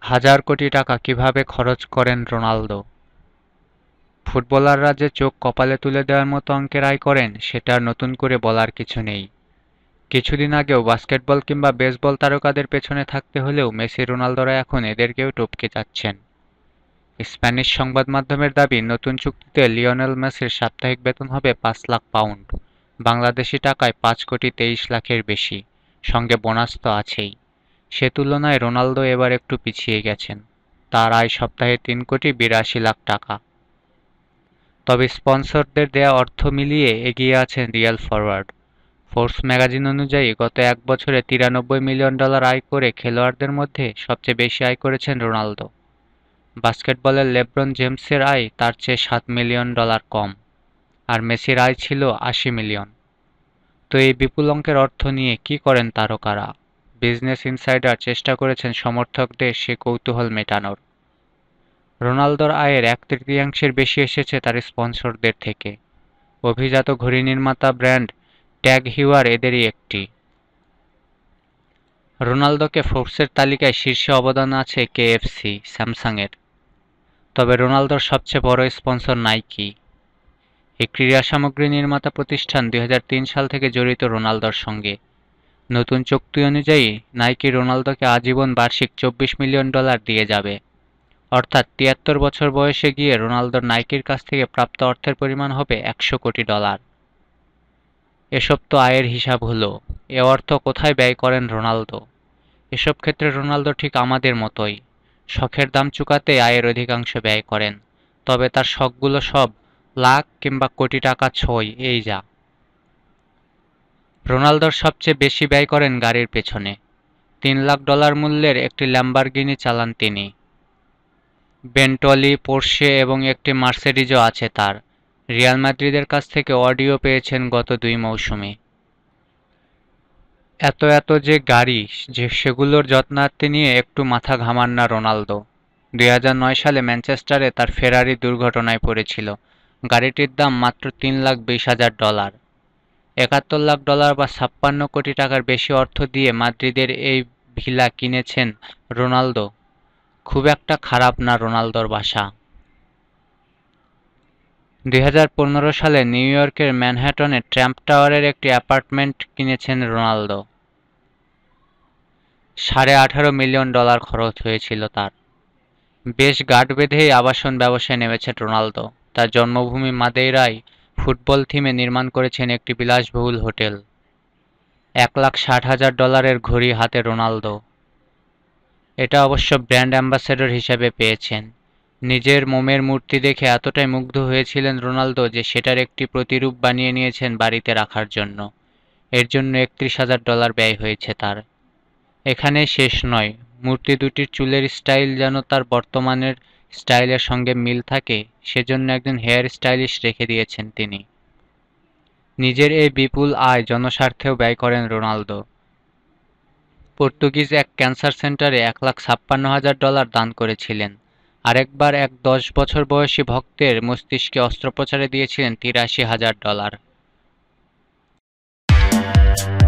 হাজার কোটি টাকা কিভাবে খরচ করেন রোনালদো? ফুটবলাররা যে চোখ কপালে তুলে দেওয়ার মতো অঙ্কের আয় করেন সেটা আর নতুন করে বলার কিছু নেই। কিছুদিন আগেও বাস্কেটবল কিংবা বেসবল তারকাদের পেছনে থাকতে হলেও মেসি রোনালদোরা এখন এদেরকেও টপকে যাচ্ছেন। স্প্যানিশ সংবাদ মাধ্যমের দাবি, নতুন চুক্তিতে লিওনেল মেসির সাপ্তাহিক বেতন হবে ৫ লাখ পাউন্ড, বাংলাদেশি টাকায় ৫,২৩,০০,০০০-এর বেশি, সঙ্গে বোনাস তো আছেই। সে তুলনায় রোনালদো এবার একটু পিছিয়ে গেছেন, তার আয় সপ্তাহে ৩,৮২,০০,০০০ টাকা। তবে স্পন্সরদের দেয়া অর্থ মিলিয়ে এগিয়ে আছেন রিয়াল ফরোয়ার্ড। ফোর্বস ম্যাগাজিন অনুযায়ী গত এক বছরে $৯৩ মিলিয়ন আয় করে খেলোয়াড়দের মধ্যে সবচেয়ে বেশি আয় করেছেন রোনালদো। বাস্কেটবলের লেব্রন জেমসের আয় তার চেয়ে $৭ মিলিয়ন কম, আর মেসির আয় ছিল ৮০ মিলিয়ন। তো এই বিপুল অঙ্কের অর্থ নিয়ে কি করেন তারকারা? বিজনেস ইনসাইডার চেষ্টা করেছেন সমর্থকদের সে কৌতূহল মেটানোর। রোনালদোর আয়ের ১/৩ বেশি এসেছে তার স্পন্সরদের থেকে। অভিজাত ঘড়ি নির্মাতা ব্র্যান্ড ট্যাগ হিউয়ার এদেরই একটি। রোনালদোকে ফোর্বসের তালিকায় শীর্ষে অবদান আছে কেএফসি, স্যামসাংয়ের। তবে রোনালদোর সবচেয়ে বড় স্পন্সর নাইকি। এই ক্রীড়া সামগ্রী নির্মাতা প্রতিষ্ঠান ২০০৩ সাল থেকে জড়িত রোনালদোর সঙ্গে। নতুন চুক্তি অনুযায়ী নাইকি রোনালদোকে আজীবন বার্ষিক $২৪ মিলিয়ন দিয়ে যাবে। অর্থাৎ ৭৩ বছর বয়সে গিয়ে রোনালদোর নাইকির কাছ থেকে প্রাপ্ত অর্থের পরিমাণ হবে $১০০ কোটি। এসব তো আয়ের হিসাব হলো, এ অর্থ কোথায় ব্যয় করেন রোনালদো? এসব ক্ষেত্রে রোনালদো ঠিক আমাদের মতোই, শখের দাম চুকাতেই আয়ের অধিকাংশ ব্যয় করেন। তবে তার শখগুলো সব লাখ কিংবা কোটি টাকা ছোঁয়, এই যা। রোনালদোর সবচেয়ে বেশি ব্যয় করেন গাড়ির পেছনে। $৩ লাখ মূল্যের একটি ল্যাম্বরগিনি চালান তিনি। বেন্টলি, পোর্শে এবং একটি মার্সেডিজও আছে তার। রিয়াল মাদ্রিদের কাছ থেকে অডিও পেয়েছেন গত ২ মৌসুমে। এত যে গাড়ি, সেগুলোর যত্নার্থে নিয়ে একটু মাথা ঘামান না রোনালদো। ২০০৯ সালে ম্যানচেস্টারে তার ফেরারি দুর্ঘটনায় পড়েছিল। গাড়িটির দাম মাত্র $৩,২০,০০০। $৭১ লাখ বা ৫৬ কোটি টাকার বেশি অর্থ দিয়ে মাদ্রিদের এই ভিলা কিনেছেন রোনালদো। খুব একটা খারাপ না রোনালদোর বাসা। ২০১৫ সালে নিউ ইয়র্কের ম্যানহাটনে ট্রাম্প টাওয়ারের একটি অ্যাপার্টমেন্ট কিনেছেন রোনালদো। $১৮.৫ মিলিয়ন খরচ হয়েছিল তার। বেশ গাঁট বেঁধেই আবাসন ব্যবসায় নেমেছেন রোনালদো। তার জন্মভূমি মাদেইরায় ফুটবল থিমে নির্মাণ করেছেন একটি বিলাসবহুল হোটেল। $১,৬০,০০০ ঘড়ি হাতে রোনালদো। এটা অবশ্য ব্র্যান্ড অ্যাম্বাসেডর হিসেবে পেয়েছেন। নিজের মোমের মূর্তি দেখে এতটাই মুগ্ধ হয়েছিলেন রোনালদো যে সেটার একটি প্রতিরূপ বানিয়ে নিয়েছেন বাড়িতে রাখার জন্য। এর জন্য $৩১,০০০ ব্যয় হয়েছে তার। এখানেই শেষ নয়, মূর্তি দুটির চুলের স্টাইল যেন তার বর্তমানের স্টাইলের সঙ্গে মিল থাকে, সেজন্য একজন হেয়ার স্টাইলিস্ট রেখে দিয়েছেন তিনি। নিজের এই বিপুল আয় জনস্বার্থেও ব্যয় করেন রোনালদো। পর্তুগিজ এক ক্যান্সার সেন্টারে $১,৫৬,০০০ দান করেছিলেন। আরেকবার এক ১০ বছর বয়সী ভক্তের মস্তিষ্কে অস্ত্রোপচারে দিয়েছিলেন $৮৩,০০০।